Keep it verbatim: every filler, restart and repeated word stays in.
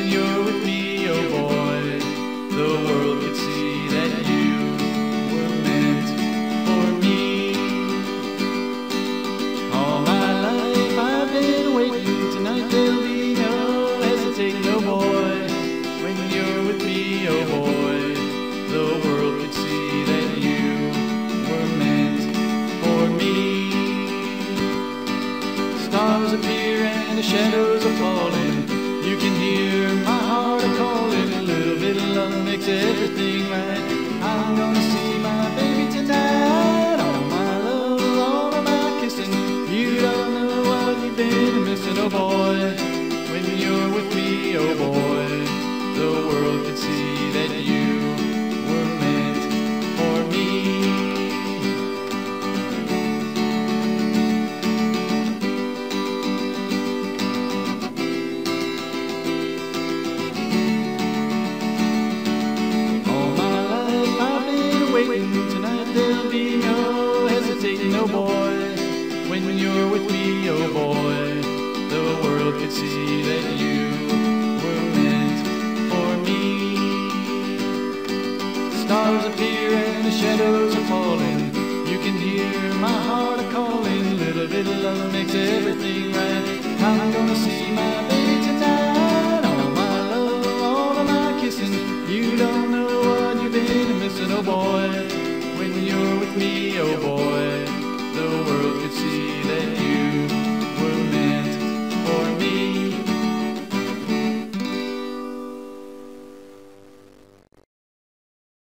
you're with me, oh boy, the world could see that you were meant for me. All my life I've been waiting, tonight there'll be no hesitate, no boy. When you're with me, oh boy, the world could see that you were meant for me. Stars appear and the shadows are falling. You can hear my heart a-calling. A little bit of love makes everything right. I'm gonna see my baby tonight. All my love, all of my kissing. You don't know what you've been missing, oh boy. When you're with me, oh boy, the world could see that you were meant for me. Tonight there'll be no hesitating, no boy. When you're with me, oh boy, the world could see that you were meant for me. Stars appear and the shadows are falling. You can hear my heart a-calling. Little bit of love makes everything right. I'm gonna see my baby tonight. All my love, all of my kissing. You don't know what you've been missing, oh boy. When you're with me, oh boy, the world could see that you